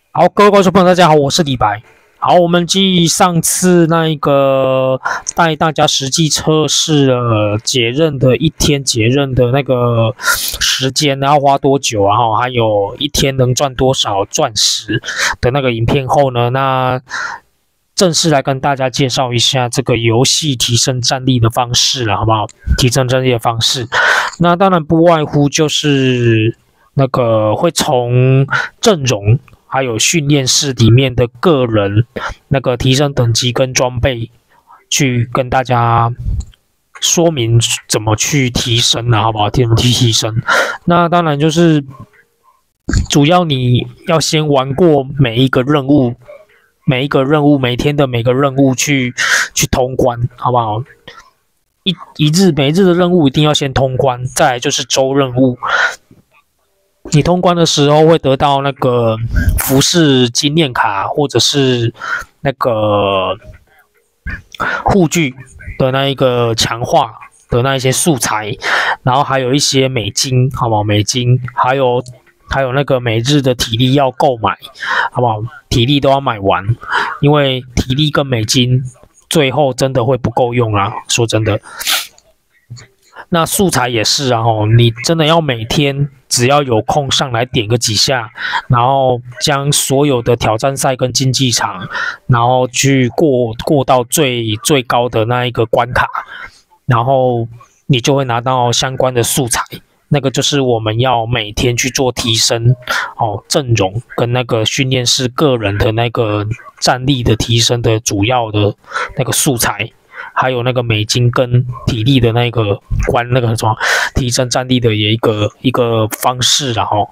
好，各位观众朋友，大家好，我是李白。好，我们继上次那一个带大家实际测试了解任的一天解任的那个时间，然后花多久啊？还有一天能赚多少钻石的那个影片后呢，那正式来跟大家介绍一下这个游戏提升战力的方式了，好不好？提升战力的方式，那当然不外乎就是那个会从阵容。还有训练室里面的个人那个提升等级跟装备，去跟大家说明怎么去提升啊，好不好？怎么去提升？那当然就是主要你要先玩过每一个任务，每天的每个任务去通关，好不好？每日的任务一定要先通关，再来就是周任务。你通关的时候会得到那个服饰经验卡，或者是那个护具的那一个强化的那一些素材，然后还有一些美金，好不好？美金，还有那个每日的体力要购买，好不好？体力都要买完，因为体力跟美金最后真的会不够用啊，说真的。那素材也是啊，你真的要每天只要有空上来点个几下，然后将所有的挑战赛跟竞技场，然后去过到最高的那一个关卡，然后你就会拿到相关的素材。那个就是我们要每天去做提升阵容跟那个训练室个人的那个战力的提升的主要的那个素材。还有那个美金跟体力的那个那个什么提升战力的一个方式，然后，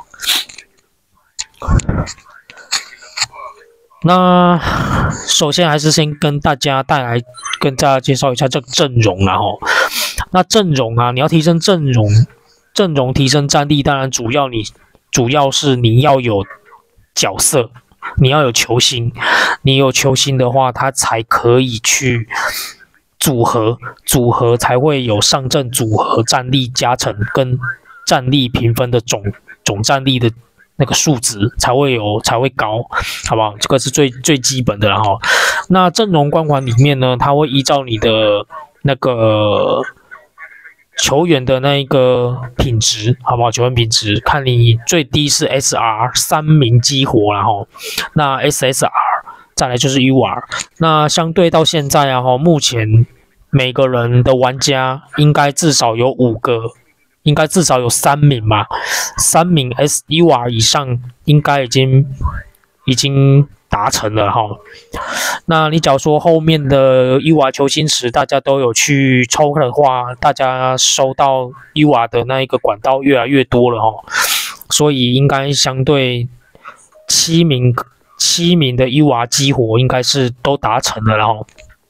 那首先还是先跟大家介绍一下这个阵容，然后，那阵容啊，你要提升阵容提升战力，当然主要是你要有角色，你要有球星，你有球星的话，他才可以去。组合才会有上阵组合战力加成跟战力评分的总战力的那个数值才会高，好不好？这个是最基本的，然后那阵容光环里面呢，它会依照你的那个球员的那一个品质，好不好？球员品质看你最低是 SR 3名激活，然后那 SSR。再来就是 UR， 那相对到现在啊，目前每个人的玩家应该至少有5个，应该至少有3名吧，3名 UR 以上应该已经达成了哈。那你假如说后面的 UR 球星池大家都有去抽的话，大家收到 UR 的那一个管道越来越多了哈，所以应该相对7名的 UR 激活应该是都达成了，然后，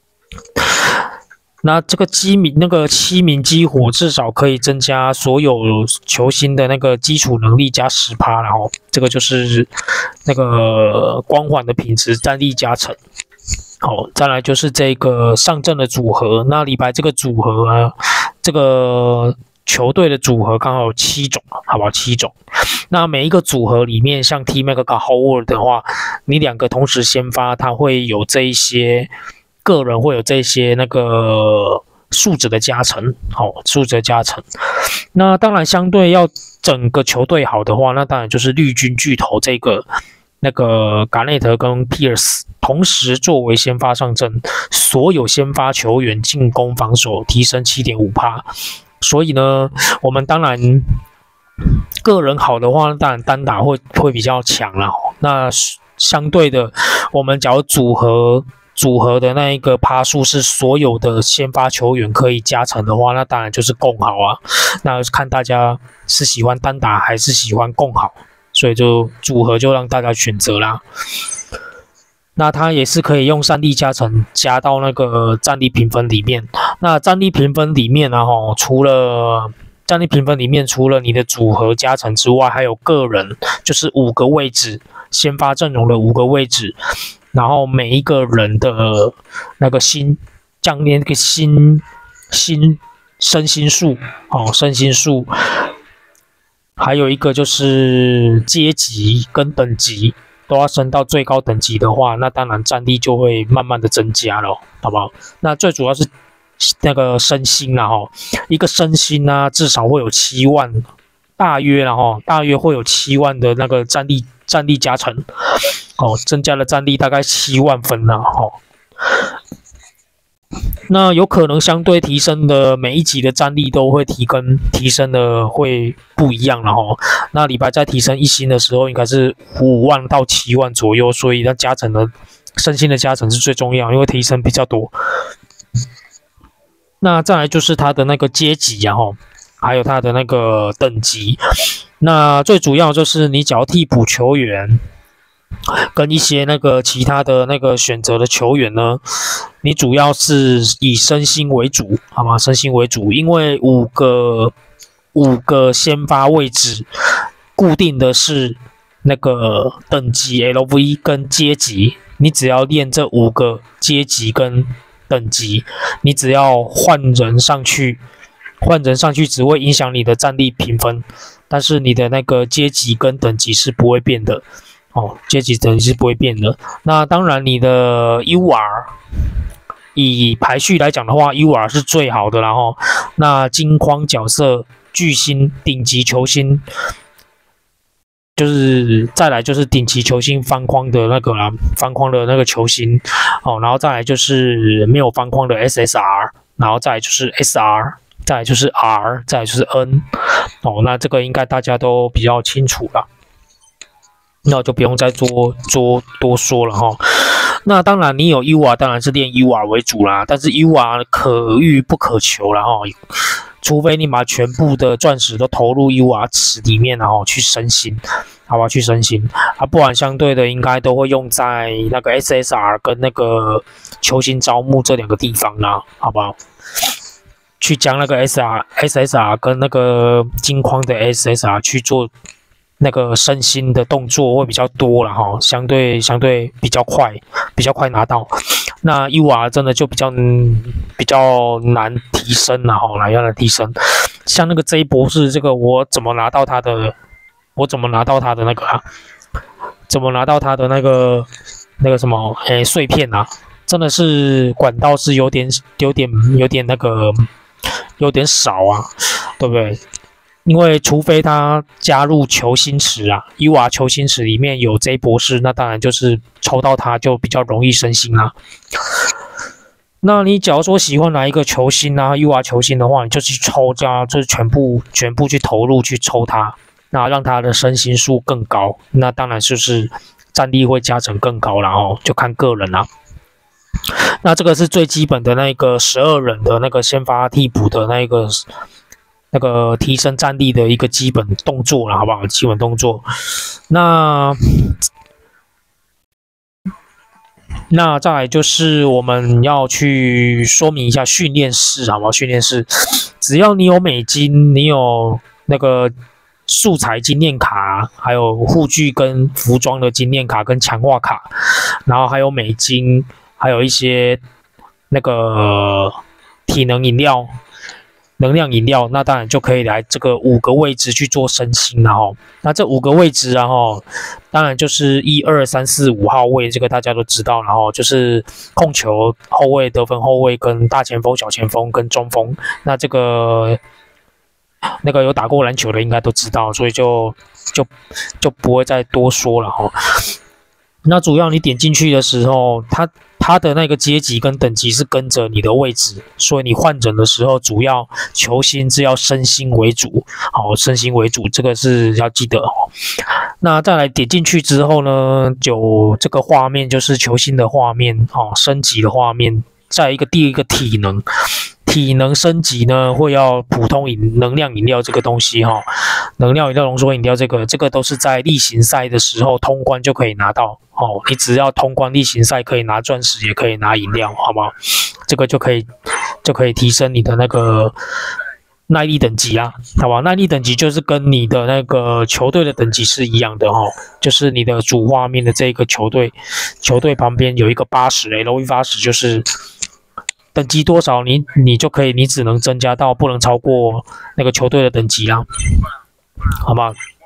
那这个7名激活至少可以增加所有球星的那个基础能力加10%，然后这个就是那个光环的品质战力加成。好，再来就是这个上阵的组合，那李白这个组合啊，这个球队的组合刚好有7种，好不好？7种。那每一个组合里面，像 T-Mac 跟 Howard 的话，你2个同时先发，它会有这一些个人会有这些那个数值的加成，数值的加成。那当然，相对要整个球队好的话，那当然就是绿军巨头这个那个嘎内特跟 Pierce 同时作为先发上阵，所有先发球员进攻防守提升 7.5%。所以呢，我们当然个人好的话，当然单打会比较强啦。那相对的，我们假如组合的那一个趴数是所有的先发球员可以加成的话，那当然就是共好啊。那看大家是喜欢单打还是喜欢共好，所以就组合就让大家选择啦。那它也是可以用战力加成加到那个战力评分里面。那战力评分里面啊，除了你的组合加成之外，还有个人，就是5个位置，先发阵容的5个位置，然后每一个人的那个降那个身心数，身心数，还有一个就是阶级跟等级。 都要升到最高等级的话，那当然战力就会慢慢的增加了，好不好？那最主要是那个升星啦哈，一个升星呢至少会有7万，大约会有7万的那个战力加成，增加了战力大概7万分啦那有可能相对提升的每一级的战力都会提升的会不一样了那李白在提升1星的时候，应该是5万到7万左右，所以它加成的升星的加成是最重要，因为提升比较多。那再来就是它的那个阶级还有它的那个等级。那最主要就是你只要替补球员跟一些那个其他的那个选择的球员呢，你主要是以升星为主，好吗？升星为主，因为五个先发位置固定的是那个等级 LV 跟阶级，你只要练这5个阶级跟等级，你只要换人上去只会影响你的战力评分，但是你的那个阶级跟等级是不会变的。阶级等级是不会变的。那当然，你的 UR 以排序来讲的话 ，UR 是最好的，然后那金框角色、巨星、顶级球星，就是再来就是顶级球星方框的那个啦，方框的那个球星，然后再来就是没有方框的 SSR， 然后再来就是 SR， 再来就是 R， 再来就是 N， 那这个应该大家都比较清楚了。那我就不用再多说了那当然，你有 UR 当然是练 UR 为主啦，但是 UR 可遇不可求啦除非你把全部的钻石都投入 UR 池里面去升星，好吧？去升星不然相对的应该都会用在那个 SSR 跟那个球星招募这2个地方啦，好不好？去将那个 SSR 跟那个金框的 SSR 去做那个升星的动作会比较多了相对比较快拿到。那 UR 真的就比较难提升了难提升。像那个 J 博士这个，我怎么拿到他的那个怎么拿到他的那个什么碎片啊？真的是管道是有点那个有点少啊，对不对？因为除非他加入球星池UR 球星池里面有 J 博士，那当然就是抽到他就比较容易升星啦。那你假如说喜欢哪一个球星UR 球星的话，你就去抽就是全部去投入去抽他，那让他的升星数更高，那当然就是战力会加成更高啦就看个人啦。那这个是最基本的那个12人的那个先发替补的那个提升战力的一个基本动作了，好不好？基本动作。那再来就是我们要去说明一下训练室，好不好？训练室，只要你有美金，你有那个素材经验卡，还有护具跟服装的经验卡跟强化卡，然后还有美金，还有一些那个体能饮料。能量饮料，那当然就可以来这个5个位置去做升星了那这5个位置当然就是1、2、3、4、5号位，这个大家都知道就是控球后卫、得分后卫跟大前锋、小前锋跟中锋。那这个那个有打过篮球的应该都知道，所以就不会再多说了那主要你点进去的时候，它的那个阶级跟等级是跟着你的位置，所以你换人的时候，主要球星是要升星为主，升星为主，这个是要记得那再来点进去之后呢，就这个画面就是球星的画面升级的画面。再第一个体能升级呢，会要普通能量饮料这个东西能量饮料、浓缩饮料这个都是在例行赛的时候通关就可以拿到你只要通关例行赛，可以拿钻石，也可以拿饮料，好不好？这个就可以提升你的那个耐力等级啦，好吧？耐力等级就是跟你的那个球队的等级是一样的就是你的主画面的这个球队旁边有一个80 LV 80，就是等级多少你就可以，你只能增加到不能超过那个球队的等级啦，好吧？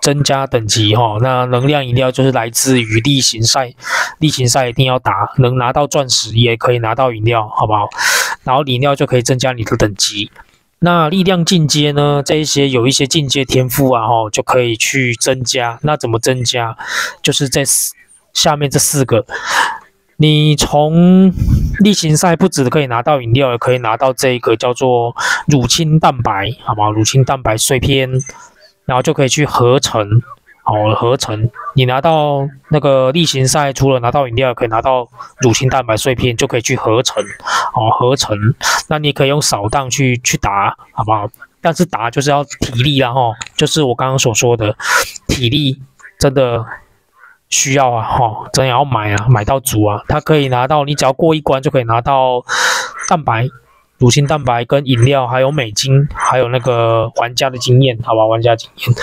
增加等级哈。那能量饮料就是来自于例行赛，例行赛一定要打，能拿到钻石也可以拿到饮料，好不好？然后饮料就可以增加你的等级。那力量进阶呢？这一些有一些进阶天赋啊，就可以去增加。那怎么增加？就是在下面这4个。你从例行赛不只可以拿到饮料，也可以拿到这个叫做乳清蛋白，好不好？乳清蛋白碎片，然后就可以去合成。好，合成。你拿到那个例行赛，除了拿到饮料，可以拿到乳清蛋白碎片，就可以去合成。好，合成。那你可以用扫荡去打，好不好？但是打就是要体力啦，就是我刚刚所说的体力，真的需要啊，真的要买啊，买到足啊。它可以拿到，你只要过一关就可以拿到蛋白。乳清蛋白跟饮料，还有美金，还有那个玩家的经验，好吧，玩家经验。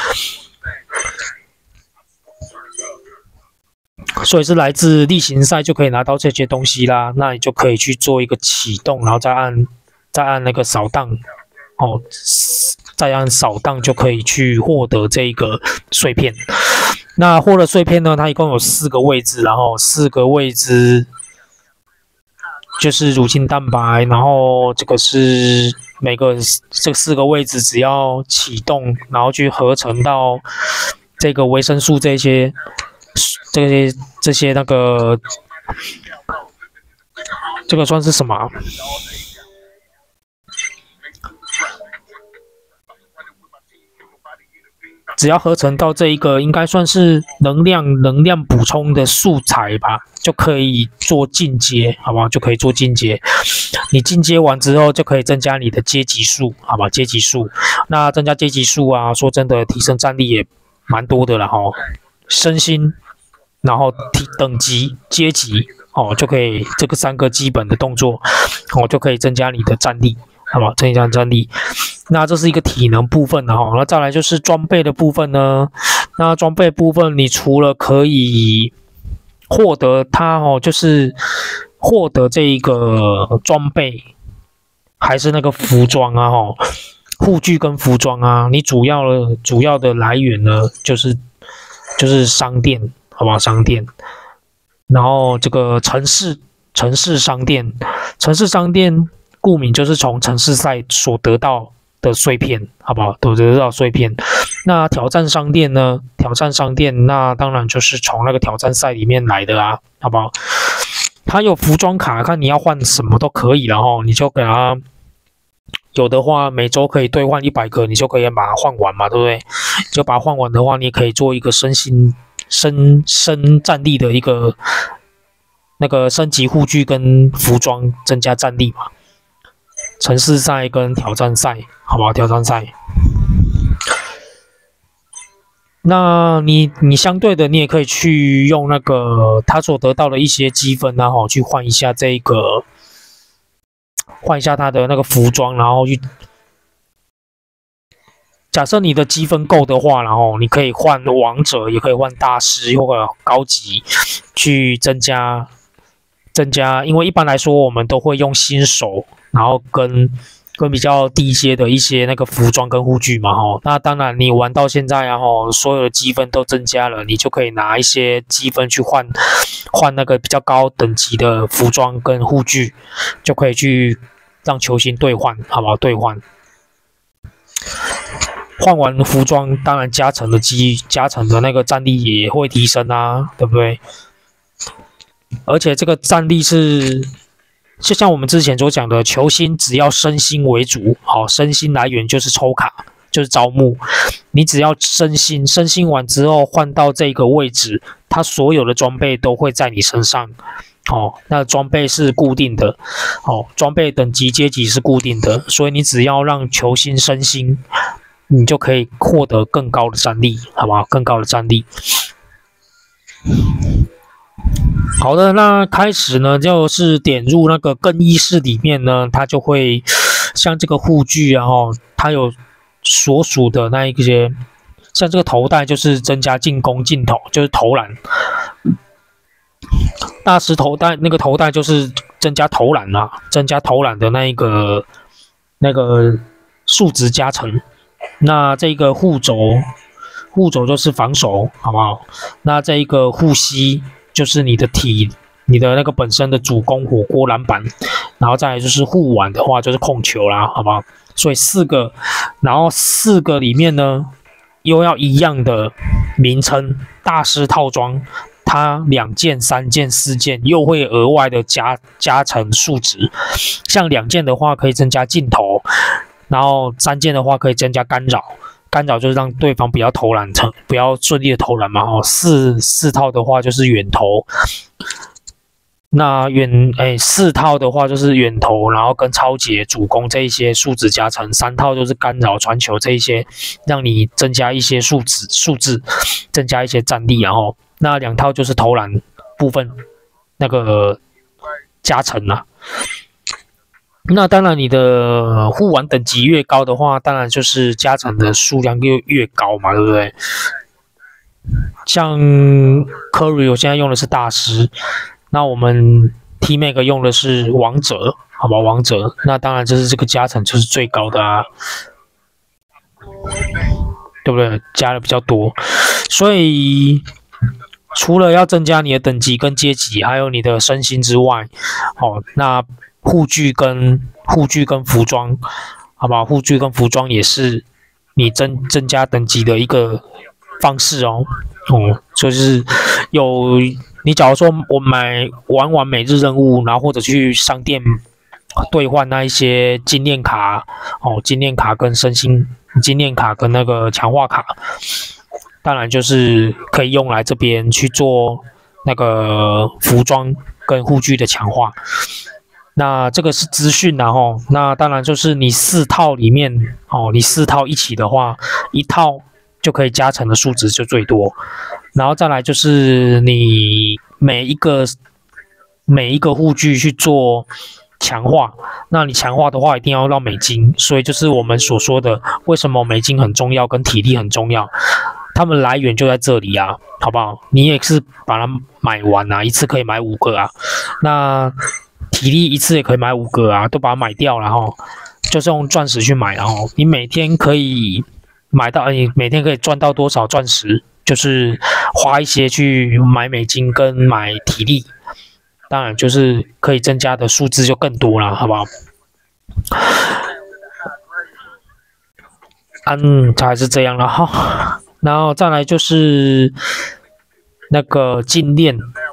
所以是来自例行赛就可以拿到这些东西啦，那你就可以去做一个启动，然后再按那个扫荡，再按扫荡就可以去获得这个碎片。那获得碎片呢，它一共有4个位置，然后4个位置就是乳清蛋白，然后这个是每个这4个位置只要启动，然后去合成到这个维生素这些那个，这个算是什么啊？只要合成到这一个，应该算是能量补充的素材吧，就可以做进阶，好不好？就可以做进阶。你进阶完之后，就可以增加你的阶级数，好吧？阶级数，那增加阶级数啊，说真的，提升战力也蛮多的了哈。身心，然后等级、阶级，就可以这个3个基本的动作，就可以增加你的战力，好不好？增加战力。那这是一个体能部分的哈，那再来就是装备的部分呢。那装备部分，你除了可以获得它就是获得这一个装备，还是那个服装啊护具跟服装啊，你主要的来源呢，就是商店，好不好？商店，然后这个城市商店，顾名就是从城市赛所得到的碎片，好不好？都得到碎片。那挑战商店呢？那当然就是从那个挑战赛里面来的啊，好不好？它有服装卡，看你要换什么都可以了你就给它。有的话，每周可以兑换100个，你就可以把它换完嘛，对不对？就把它换完的话，你也可以做一个升战力的一个那个升级护具跟服装，增加战力嘛。城市赛跟挑战赛，好不好？挑战赛。那你相对的，你也可以去用那个他所得到的一些积分啊，去换一下这个。换一下他的那个服装，然后去。假设你的积分够的话，然后你可以换王者，也可以换大师或者高级，去增加。因为一般来说，我们都会用新手，然后跟比较低阶的一些那个服装跟护具嘛，那当然你玩到现在啊，所有的积分都增加了，你就可以拿一些积分去换那个比较高等级的服装跟护具，就可以去让球星兑换，好不好？兑换。换完服装，当然加成的那个战力也会提升啊，对不对？而且这个战力是。就像我们之前所讲的，球星只要身心为主，身心来源就是抽卡，就是招募。你只要身心完之后换到这个位置，它所有的装备都会在你身上。那装备是固定的，装备等级阶级是固定的，所以你只要让球星身心，你就可以获得更高的战力，好不好？更高的战力。好的，那开始呢，就是点入那个更衣室里面呢，它就会像这个护具啊，它有所属的那一些，像这个头带就是增加进攻镜头，就是投篮。大师头带那个头带就是增加投篮啊，增加投篮的那个数值加成。那这个护护肘就是防守，好不好？那这一个护膝就是你的那个本身的主攻火锅篮板，然后再来就是护腕的话就是控球啦，好不好？所以4个，然后4个里面呢，又要一样的名称，大师套装，它2件、3件、4件又会额外的加成数值，像2件的话可以增加镜头，然后3件的话可以增加干扰。干扰就是让对方不要投篮，不要顺利的投篮嘛。4套的话就是远投，那4套的话就是远投，然后跟超节、主攻这一些数值加成，3套就是干扰、传球这一些，让你增加一些数字，增加一些战力，然后那2套就是投篮部分那个加成啦。那当然，你的护腕等级越高的话，当然就是加成的数量越高嘛，对不对？像 Curry 我现在用的是大师，那我们 T-Mac 用的是王者，好吧，王者，那当然就是这个加成就是最高的啊，对不对？加的比较多，所以除了要增加你的等级跟阶级，还有你的身心之外，那护具跟服装，好不好？护具跟服装也是你增加等级的一个方式哦。就是你假如说我玩完每日任务，然后或者去商店兑换那一些经验卡，经验卡跟身心经验卡跟那个强化卡，当然就是可以用来这边去做那个服装跟护具的强化。那这个是资讯啦吼，那当然就是你4套里面你4套一起的话，1套就可以加成的数值就最多，然后再来就是你每一个护具去做强化，那你强化的话一定要到美金，所以就是我们所说的为什么美金很重要跟体力很重要，它们来源就在这里啊，好不好？你也是把它买完啊，一次可以买5个啊，那体力一次也可以买5个啊，都把它买掉，然后就是用钻石去买，然后你每天可以赚到多少钻石，就是花一些去买美金跟买体力，当然就是可以增加的数字就更多了，好不好？它还是这样了哈，然后再来就是那个金链。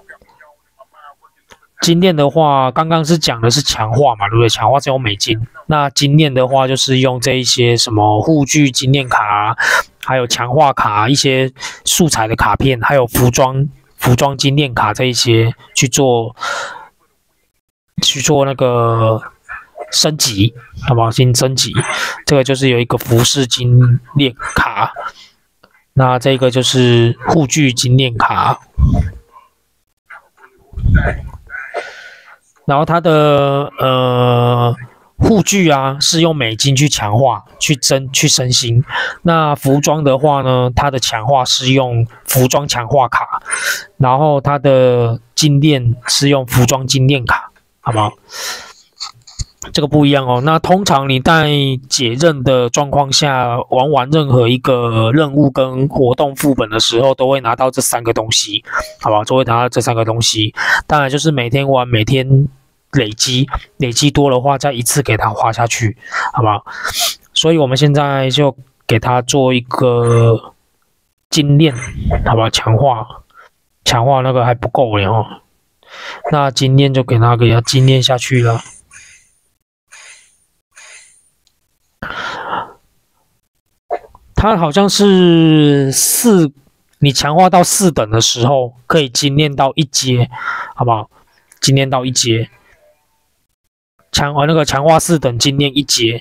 金链的话，刚刚是讲的是强化嘛，对不对？强化是用美金，那金链的话就是用这一些什么护具金链卡，还有强化卡，一些素材的卡片，还有服装金链卡这一些去做那个升级，好不好？先升级，这个就是有一个服饰金链卡，那这个就是护具金链卡。然后它的护具啊是用美金去强化，去升星。那服装的话呢，它的强化是用服装强化卡，然后它的金链是用服装金链卡，好不好？这个不一样哦。那通常你在解任的状况下，玩完任何一个任务跟活动副本的时候，都会拿到这3个东西，好吧？都会拿到这3个东西。当然就是每天玩，每天累积多的话，再一次给它花下去，好不好？所以我们现在就给它做一个精炼，好吧？强化那个还不够了哦。那精炼就给它精炼下去了。它好像是你强化到4等的时候，可以精炼到1阶，好不好？精炼到1阶，强化4等精炼1阶，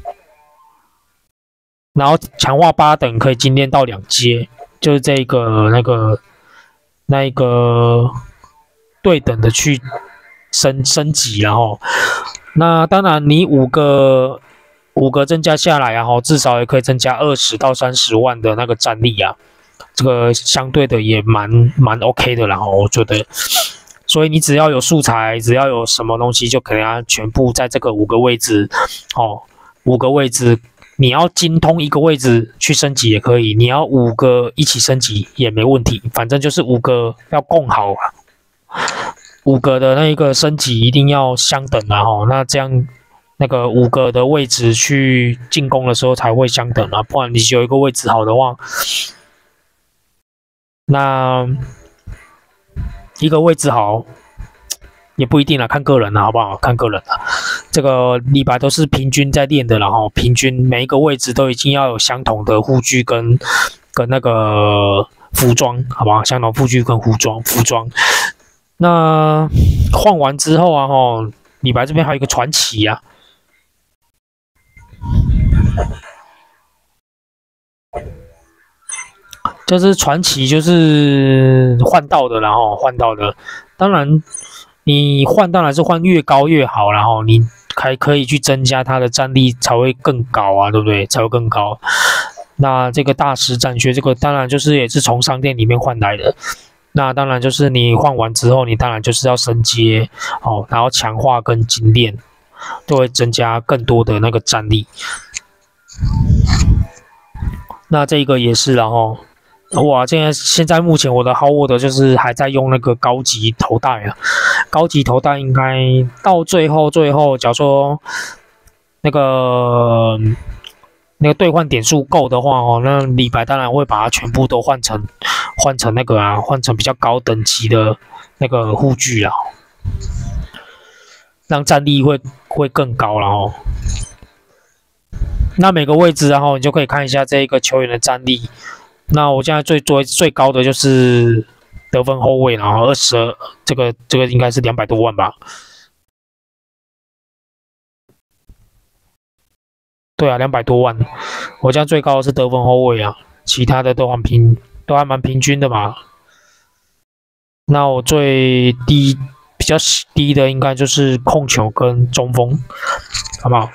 然后强化8等可以精炼到2阶，就是这个那一个对等的去升级，然后那当然你5个增加下来，然后至少也可以增加20到30万的那个战力啊，这个相对的也蛮 OK 的啦，我觉得。所以你只要有素材，只要有什么东西，就可以它全部在这个5个位置，5个位置你要精通一个位置去升级也可以，你要5个一起升级也没问题，反正就是5个要共好啊，5个的那个升级一定要相等啊吼，那这样那个5个的位置去进攻的时候才会相等啊，不然你有一个位置好的话，那一个位置好。也不一定啦，看个人啦，好不好？看个人啦。这个李白都是平均在练的，然后平均每一个位置都已经要有相同的护具跟那个服装，好不好？相同护具跟服装。那换完之后啊，吼，李白这边还有一个传奇啊，就是传奇，就是换到的，然后换到的，当然。你换当然是换越高越好，然后你还可以去增加它的战力才会更高啊，对不对？才会更高。那这个大师战靴，这个当然就是也是从商店里面换来的。那当然就是你换完之后，你当然就是要升阶哦，然后强化跟精炼，都会增加更多的那个战力。那这个也是，然后。哇，现在目前我的 Howard 就是还在用那个高级头带啊，高级头带应该到最后，假如说那个兑换点数够的话哦，那李白当然会把它全部都换成那个啊，换成比较高等级的那个护具啊，让战力会更高了哦。那每个位置然后你就可以看一下这个球员的战力。那我现在最高的就是得分后卫，然后22，这个应该是200多万吧？对啊，200多万。我现在最高的是得分后卫啊，其他的都还蛮平均的嘛。那我比较低的应该就是控球跟中锋，好不好？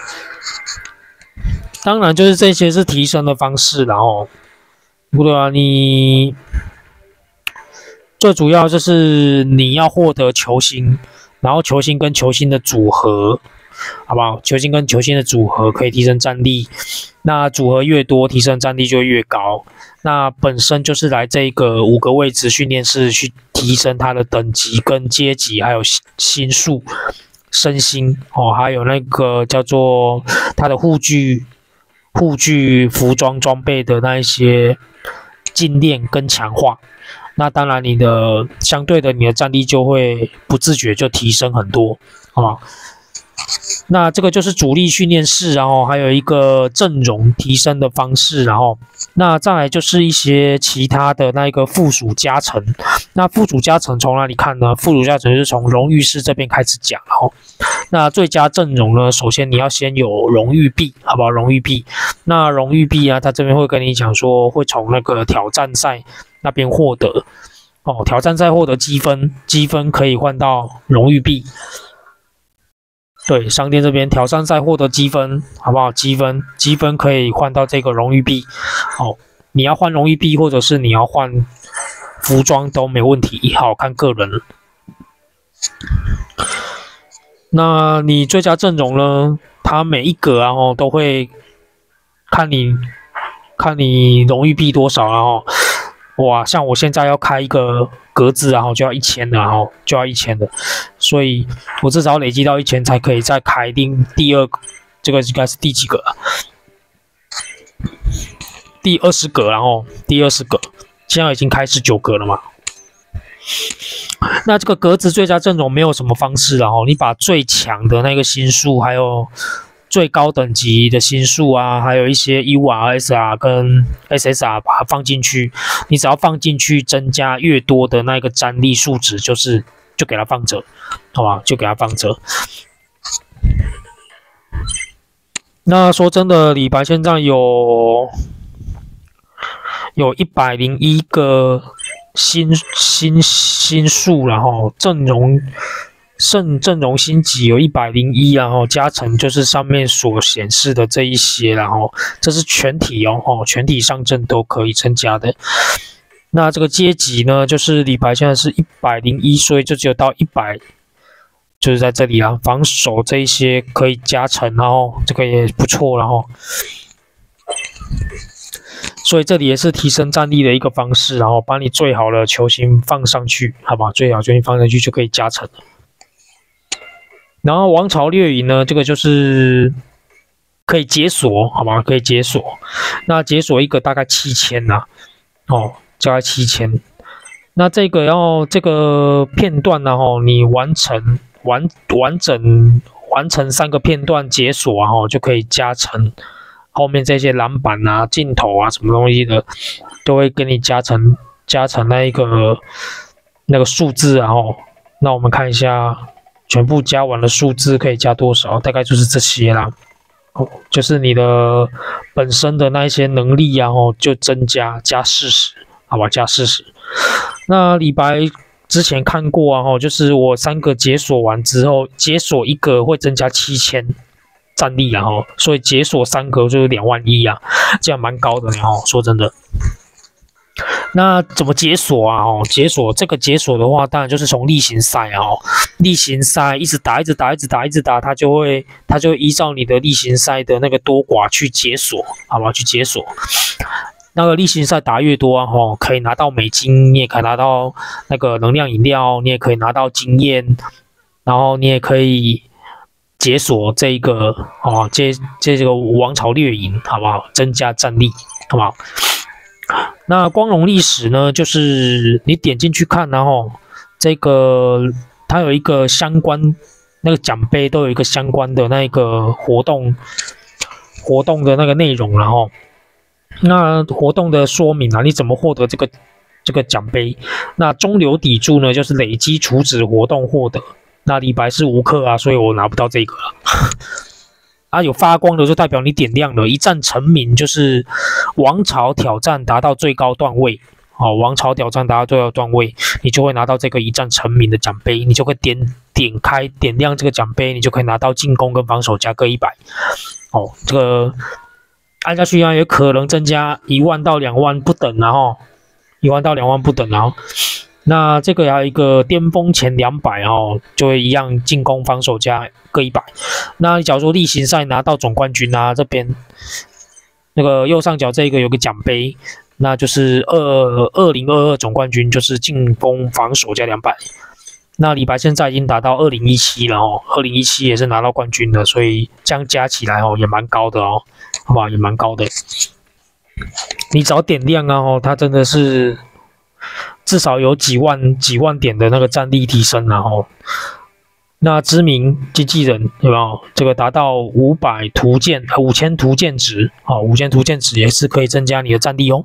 当然就是这些是提升的方式，然后。不对啊，你最主要就是你要获得球星，然后球星跟球星的组合，好不好？球星跟球星的组合可以提升战力，那组合越多，提升战力就越高。那本身就是来这个5个位置训练室去提升它的等级跟阶级，还有星数、身心哦，还有那个叫做它的护具、服装、装备的那一些。精炼跟强化，那当然你的相对的你的战力就会不自觉就提升很多，好不好？那这个就是主力训练室，然后还有一个阵容提升的方式，然后那再来就是一些其他的那个附属加成。那附属加成从哪里看呢？附属加成是从荣誉室这边开始讲，哦。那最佳阵容呢，首先你要先有荣誉币，好不好？荣誉币，那荣誉币啊，他这边会跟你讲说，会从那个挑战赛那边获得哦，挑战赛获得积分可以换到荣誉币。对，商店这边挑战赛获得积分，好不好？积分可以换到这个荣誉币。哦，你要换荣誉币，或者是你要换服装都没问题，好看个人。那你最佳阵容呢？它每一格啊，都会看你荣誉币多少，然后哇，像我现在要开一个格子，然后就要1000的，然后就要1000的，所以我至少累积到1000才可以再开第二，这个应该是第几个啊？第20格，然后第20格，现在已经开19格了嘛。那这个格子最佳阵容没有什么方式，然后你把最强的那个星数，还有最高等级的星数啊，还有一些 UR、SR 跟 SSR 把它放进去，你只要放进去，增加越多的那个战力数值，就给它放着，好吧？就给它放着。那说真的，李白现在有101个星数，然后阵容星级有101，然后加成就是上面所显示的这一些，然后这是全体哦，全体上阵都可以增加的。那这个阶级呢，就是李白现在是101，所以就只有到100，就是在这里啊，防守这一些可以加成，然后这个也不错，然后所以这里也是提升战力的一个方式，然后把你最好的球星放上去，好吧？最好球星放上去就可以加成了。然后王朝掠影呢，这个就是可以解锁，好吧？可以解锁。那解锁一个大概7000呐，哦，大概7000。那这个片段呢，你完成3个片段解锁啊，就可以加成后面这些篮板啊、镜头啊什么东西的，都会给你加成那个数字啊。那我们看一下，全部加完的数字可以加多少？大概就是这些啦。就是你的本身的那一些能力啊，就加40，好吧，加40。那李白之前看过啊，就是我3个解锁完之后，解锁一个会增加7000战力啊，所以解锁3个就是21000啊，这样蛮高的呢，说真的。那怎么解锁啊？解锁的话，当然就是从例行赛啊，例行赛一直打，它就会依照你的例行赛的那个多寡去解锁，好吧？去解锁。那个例行赛打越多啊，可以拿到美金，你也可以拿到那个能量饮料，你也可以拿到经验，然后你也可以解锁这个这个王朝掠影，好不好？增加战力，好不好？那光荣历史呢，就是你点进去看，然后这个它有一个相关那个奖杯都有一个相关的那个活动的那个内容，然后那活动的说明啊，你怎么获得这个奖杯？那中流砥柱呢，就是累积储值活动获得。那李白是无氪啊，所以我拿不到这个了。啊，有发光的就代表你点亮了，一战成名就是王朝挑战达到最高段位，王朝挑战达到最高段位，你就会拿到这个一战成名的奖杯，你就会点亮这个奖杯，你就可以拿到进攻跟防守加各100。这个按下去啊，也可能增加1万到2万不等，然后1万到2万不等，然后。那这个还有一个巅峰前200就会一样进攻防守加各100。那假如说例行赛拿到总冠军啊，这边那个右上角这个有个奖杯，那就是2022总冠军，就是进攻防守加200。那李白现在已经达到2017了2017也是拿到冠军的，所以这样加起来也蛮高的好吧，也蛮高的。你只要点亮啊它真的是。至少有几万点的那个战力提升，然后那知名经纪人有没有？这个达到5000图鉴值5000图鉴值也是可以增加你的战力哦。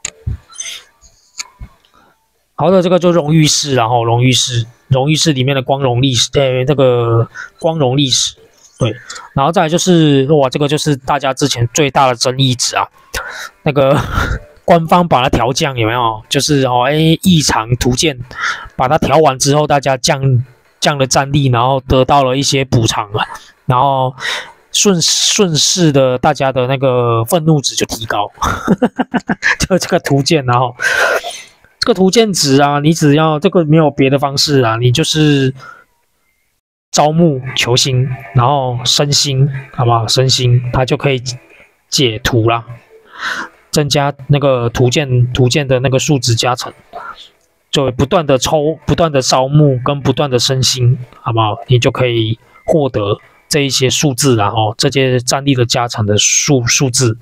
好的，这个就荣誉室，然后荣誉室里面的光荣历史，那个光荣历史，对，然后再来就是哇，这个就是大家之前最大的争议值啊，那个。官方把它调降有没有？就是异常图鉴把它调完之后，大家降了战力，然后得到了一些补偿啊，然后顺势的大家的那个愤怒值就提高，就这个图鉴，然后这个图鉴值啊，你只要这个没有别的方式啊，你就是招募球星，然后升星，好不好？升星它就可以解图啦。增加那个图鉴的那个数值加成，就不断的招募跟不断的升星，好不好？你就可以获得这一些数字啦这些战力的加成的数字。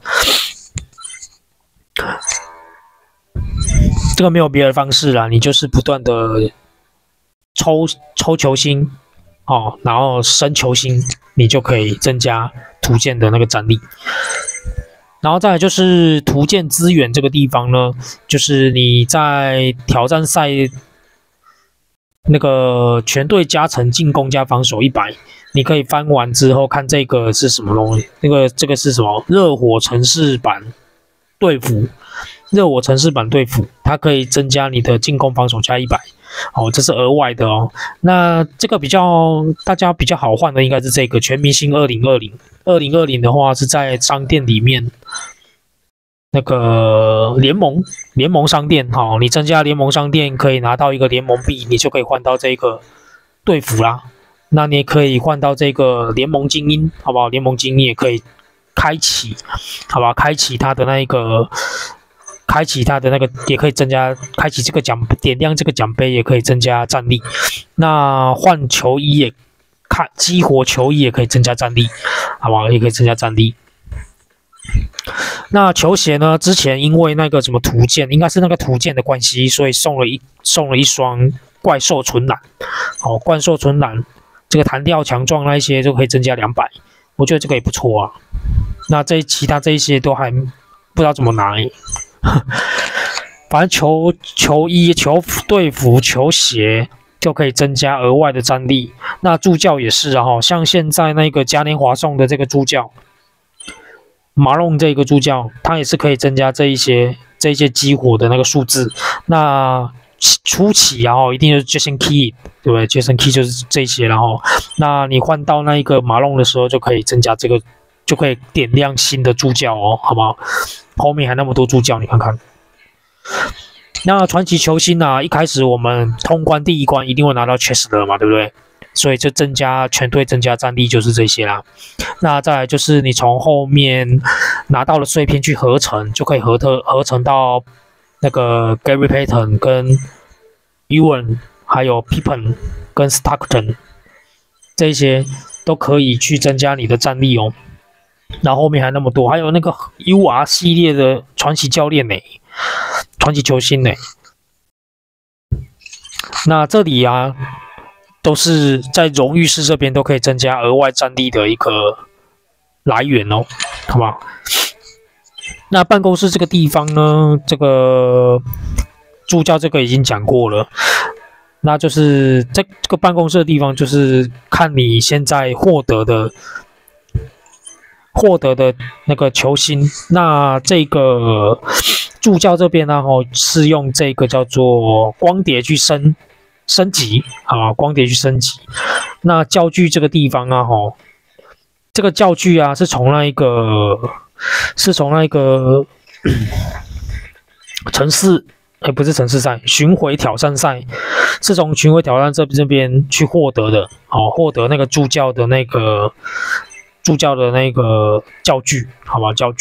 这个没有别的方式啦，你就是不断的抽球星然后升球星，你就可以增加图鉴的那个战力。然后再来就是图鉴资源这个地方呢，就是你在挑战赛那个全队加成进攻加防守100，你可以翻完之后看这个是什么东西，这个是什么？热火城市版队服，它可以增加你的进攻防守加100。这是额外的那这个大家比较好换的应该是这个全明星2020的话是在商店里面那个联盟商店你增加联盟商店可以拿到一个联盟币，你就可以换到这个队服啦。那你也可以换到这个联盟精英，好不好？联盟精英也可以开启，好吧？开启它的那个，也可以增加，开启这个点亮这个奖杯也可以增加战力。那换球衣也激活球衣也可以增加战力，好吧？也可以增加战力。那球鞋呢？之前因为那个什么图鉴，应该是那个图鉴的关系，所以送了一双怪兽纯蓝。哦，怪兽纯蓝，这个弹跳强壮那一些就可以增加200，我觉得这个也不错啊。那其他这一些都还不知道怎么拿耶。反正球衣、球队服、球鞋就可以增加额外的战力。那助教也是啊，像现在那个嘉年华送的这个助教。马龙这个助教，他也是可以增加这一些激活的那个数字。那初期一定就是 Jason Key， 对不对 ？Jason Key 就是这些，然后那你换到那一个马龙的时候，就可以增加这个，就可以点亮新的助教哦，好不好？后面还那么多助教，你看看。那传奇球星啊，一开始我们通关第1关一定会拿到 Chester 嘛，对不对？所以就全队增加战力就是这些啦。那再来就是你从后面拿到了碎片去合成，就可以合成到那个 Gary Payton 跟 Ewan 还有 Pippen 跟 Stockton 这些都可以去增加你的战力哦。然后后面还那么多，还有那个 UR 系列的传奇教练呢，传奇球星呢。那这里啊。都是在荣誉室这边都可以增加额外战力的一个来源哦，好不好？那办公室这个地方呢，这个助教这个已经讲过了，那就是这个办公室的地方，就是看你现在获得的那个球星。那这个助教这边呢，是用这个叫做光碟去升级啊，光碟去升级。那教具这个地方啊，这个教具啊是从那一个不是城市赛，巡回挑战赛，是从巡回挑战这边去获得的，获得那个助教的那个教具，好吧，教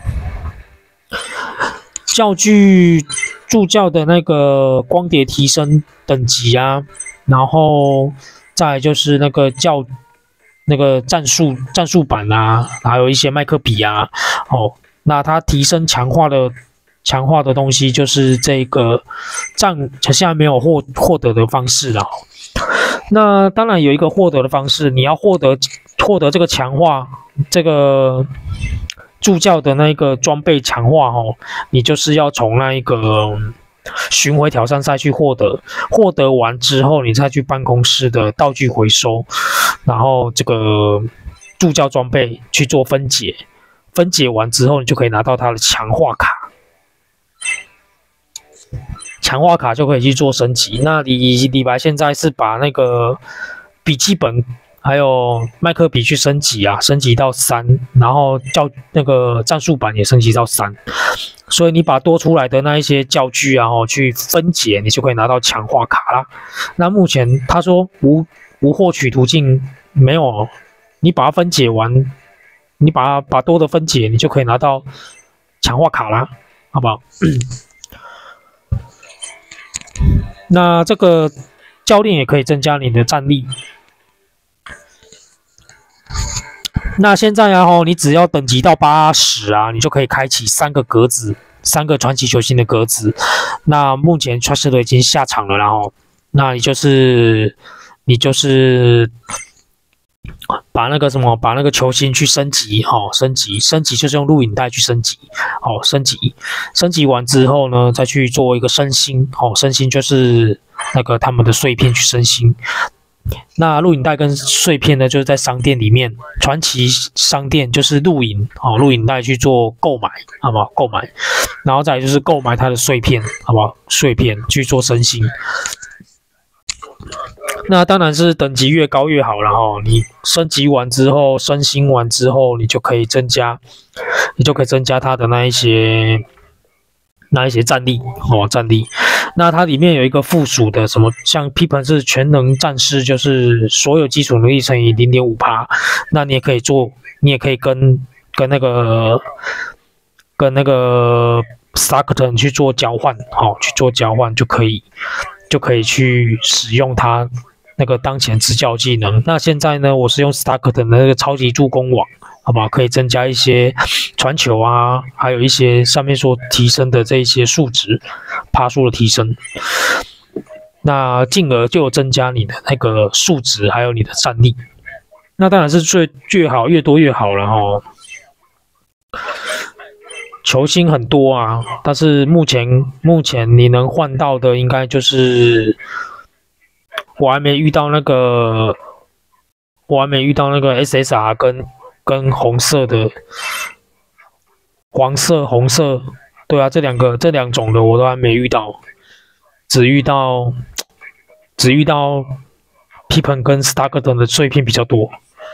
具助教的那个光碟提升等级啊，然后再来就是那个战术板啊，还有一些麦克笔啊，那它提升强化的东西就是这个现在没有获得的方式了。那当然有一个获得的方式，你要获得这个强化这个助教的那个装备强化你就是要从那一个巡回挑战赛去获得完之后，你再去办公室的道具回收，然后这个助教装备去做分解完之后，你就可以拿到它的强化卡，就可以去做升级。那李白现在是把那个笔记本还有麦克笔去升级到3，然后那个战术板也升级到3，所以你把多出来的那一些教具去分解，你就可以拿到强化卡啦。那目前他说无获取途径，没有，你把它分解完，你把多的分解，你就可以拿到强化卡啦，好不好？那这个教练也可以增加你的战力。那现在你只要等级到80你就可以开启3个格子，3个传奇球星的格子。那目前 Chester 已经下场了，然后那你就是把那个球星去升级，升级就是用录影带去升级，升级完之后呢，再去做一个升星，升星就是那个他们的碎片去升星。那录影带跟碎片呢，就是在商店里面，传奇商店就是录影带去做购买，好不好？购买，然后再来就是购买它的碎片，好不好？碎片去做升星。那当然是等级越高越好，然后你升级完之后，升星完之后，你就可以增加它的那一些战力，战力。那它里面有一个附属的什么，像 Pippen 是全能战士，就是所有基础能力乘以 0.5%。那你也可以跟跟那个 Stockton 去做交换，去做交换就可以去使用它那个当前执教技能。那现在呢，我是用 Stockton 的那个超级助攻网，好吧，可以增加一些传球啊，还有一些上面所提升的这一些数值，趴数的提升。那进而就增加你的那个数值，还有你的战力。那当然是越好，越多越好了哦。球星很多啊，但是目前你能换到的，应该就是我还没遇到那个 SSR 跟红色的黄色、红色，对啊，这两种的我都还没遇到。只遇到 Pippen 跟 Stockton 的碎片比较多，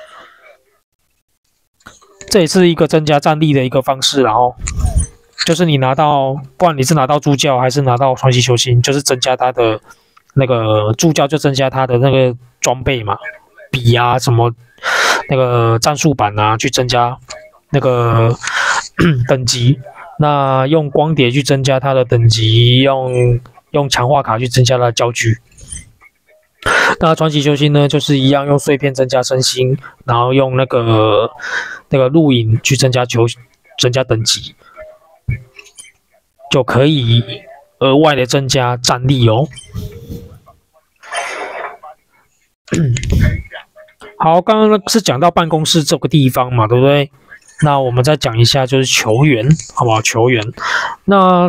这也是一个增加战力的一个方式，然后就是你拿到，不管你是拿到助教还是拿到传奇球星，就是增加他的那个助教，就增加他的那个装备嘛，笔啊什么那个战术板啊，去增加那个等级。那用光碟去增加它的等级，用强化卡去增加它的焦距。那传奇球星呢，就是一样用碎片增加身心，然后用那个录影去增加等级，就可以额外的增加战力哦。好，刚刚是讲到办公室这个地方嘛，对不对？那我们再讲一下就是球员，好不好？球员，那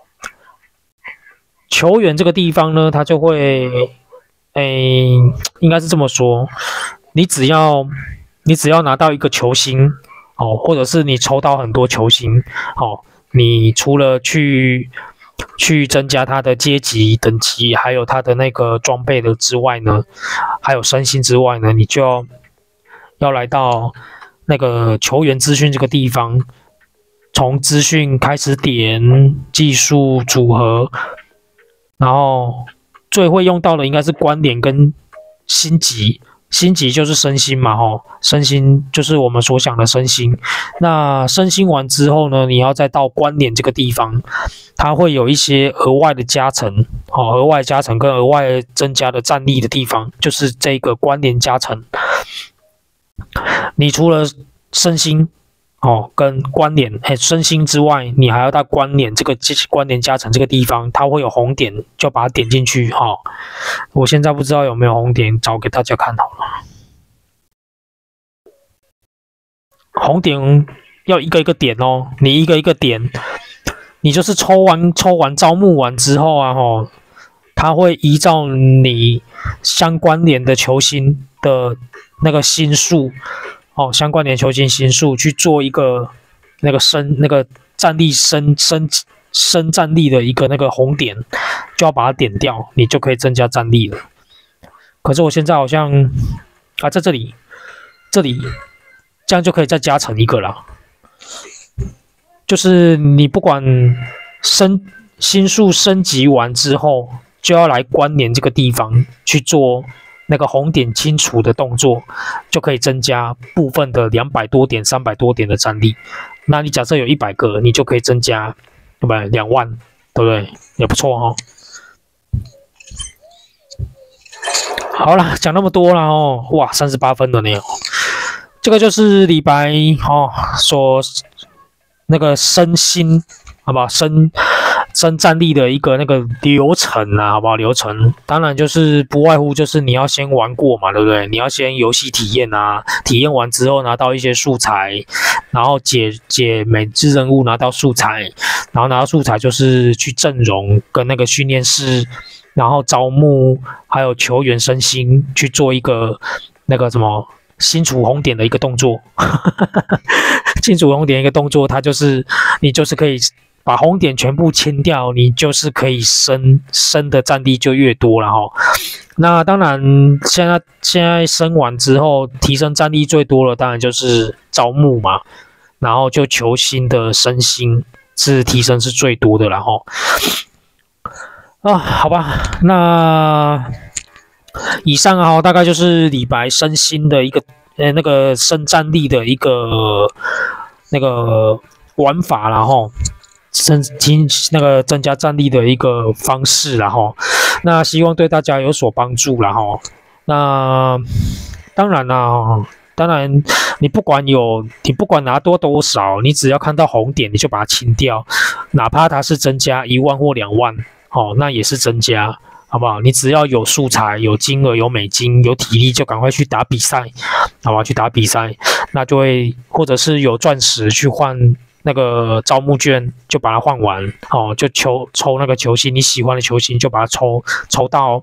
球员这个地方呢，它就会，应该是这么说，你只要拿到一个球星，或者是你抽到很多球星，你除了去增加他的阶级等级，还有他的那个装备的之外呢，还有身心之外呢，你就要来到那个球员资讯这个地方，从资讯开始点技术组合，然后最会用到的应该是关联跟星级。星级就是身心嘛，身心就是我们所想的身心。那身心完之后呢，你要再到关联这个地方，它会有一些额外的加成，额外加成跟额外增加的战力的地方，就是这个关联加成。你除了身心跟关联身心之外，你还要到关联这个关联加成这个地方，它会有红点，就把它点进去我现在不知道有没有红点，找给大家看好了。红点要一个一个点哦，你一个一个点，你就是抽完招募完之后啊它会依照你相关联的球星的那个星数相关联球星星数去做一个那个战力升战力的一个那个红点，就要把它点掉，你就可以增加战力了。可是我现在好像在这里这样就可以再加成一个了，就是你不管星数升级完之后，就要来关联这个地方去做那个红点清除的动作，就可以增加部分的200多点、300多点的战力。那你假设有100个，你就可以增加，对不对？2万，对不对？也不错好了，讲那么多了哇，38分了呢这个就是李白所那个身心，好不好？升战力的一个那个流程啊，好不好？流程当然就是不外乎就是你要先玩过嘛，对不对？你要先游戏体验啊，体验完之后拿到一些素材，然后解每日任务拿到素材，然后拿到素材就是去阵容跟那个训练室，然后招募还有球员身心去做一个那个什么清除红点的一个动作，清除红点一个动作，它就是你就是可以把红点全部清掉，你就是可以升的战力就越多了那当然，现在升完之后，提升战力最多了，当然就是招募嘛，然后就球星的身心是提升是最多的了好吧，那以上大概就是李白身心的一个那个升战力的一个那个玩法，然后增加战力的一个方式，然后那希望对大家有所帮助，然后那当然啦。当然，你不管拿多少，你只要看到红点，你就把它清掉，哪怕它是增加1万或2万，哦，那也是增加，好不好？你只要有素材、有金额、有美金、有体力，就赶快去打比赛，好吧？去打比赛，那就会或者是有钻石去换那个招募券，就把它换完，哦，就抽那个球星，你喜欢的球星就把它抽到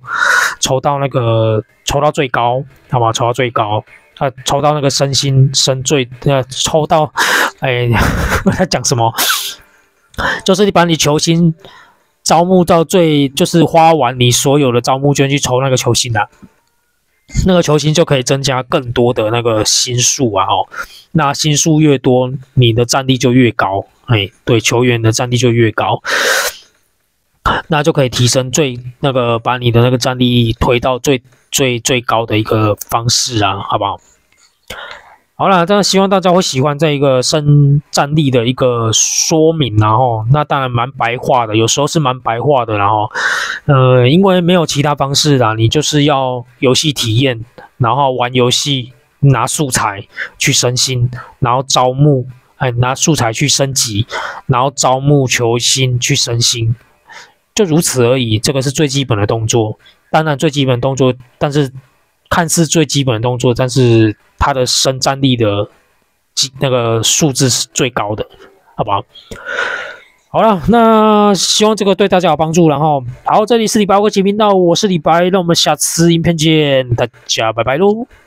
最高，好吧？抽到最高。抽到那个抽到，我在讲什么？就是你把你球星招募到就是花完你所有的招募券去抽那个球星啊，那个球星就可以增加更多的那个星数啊，哦，那星数越多，你的战力就越高，对，球员的战力就越高。那就可以提升把你的那个战力推到最高的一个方式啊，好不好？好啦，这样希望大家会喜欢这一个升战力的一个说明，然后那当然蛮白话的，有时候是蛮白话的，然后因为没有其他方式啦，你就是要游戏体验，然后玩游戏拿素材去升星，然后招募，拿素材去升级，然后招募球星去升星。就如此而已，这个是最基本的动作。当然，最基本的动作，但是看似最基本的动作，但是它的升战力的那个数字是最高的，好不好？好了，那希望这个对大家有帮助。然后，好，这里是李白国际频道，我是李白，那我们下次影片见，大家拜拜喽。